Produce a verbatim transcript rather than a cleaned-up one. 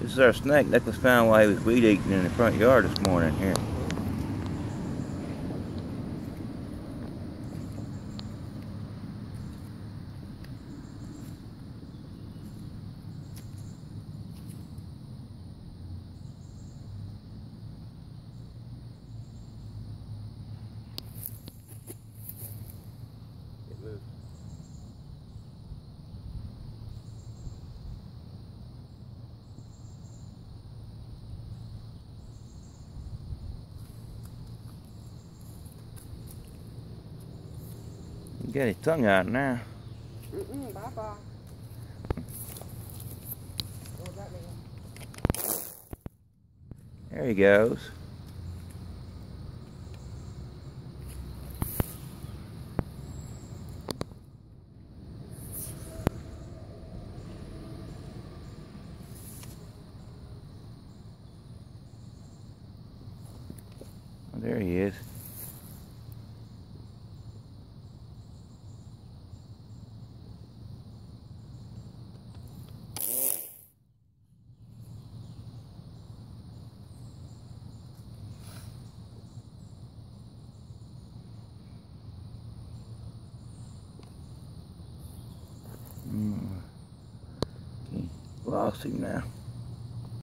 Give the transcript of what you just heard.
This is our snake. Nicholas found while he was weed eating in the front yard this morning here. It moved. You got his tongue out now. Mm-mm, bye-bye. What does that mean? There he goes. Oh, there he is. Mm. Okay. Lost him now.